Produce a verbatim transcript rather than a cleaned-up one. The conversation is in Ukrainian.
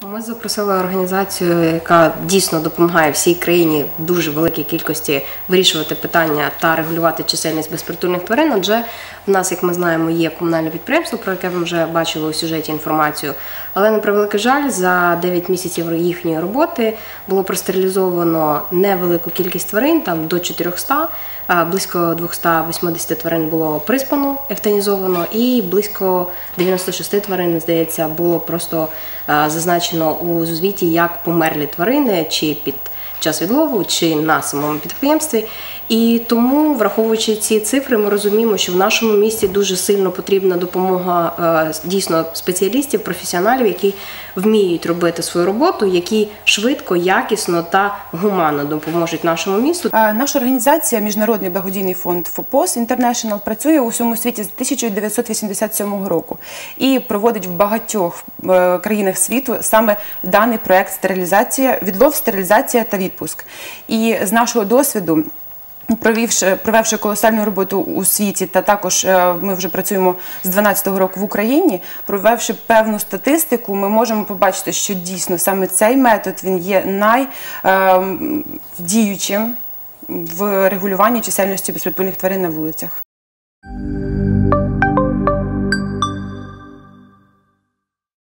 Ми запросили організацію, яка дійсно допомагає всій країні в дуже великій кількості вирішувати питання та регулювати чисельність безпритульних тварин, адже в нас, як ми знаємо, є комунальне підприємство, про яке ви вже бачили у сюжеті інформацію, але, на превеликий жаль, за дев'ять місяців їхньої роботи було простерилізовано невелику кількість тварин, там до чотирьохсот, близько двохсот вісімдесят тварин було приспано, евтанізовано, і близько дев'яносто шість тварин, здається, було просто зазначено у звіті як померлі тварини, чи під час відлову, чи на самому підприємстві. І тому, враховуючи ці цифри, ми розуміємо, що в нашому місті дуже сильно потрібна допомога дійсно спеціалістів, професіоналів, які вміють робити свою роботу, які швидко, якісно та гуманно допоможуть нашому місту. Наша організація, Міжнародний благодійний фонд ФОПОС Інтернешнл, працює у всьому світі з тисяча дев'ятсот вісімдесят сьомого року і проводить в багатьох країнах світу саме даний проект стерилізація, відлов, стерилізація та відпуск. І з нашого досвіду, Провівши, провівши колосальну роботу у світі, та також ми вже працюємо з дванадцятого року в Україні, провівши певну статистику, ми можемо побачити, що дійсно саме цей метод він є найдіючим в регулюванні чисельності безпритульних тварин на вулицях.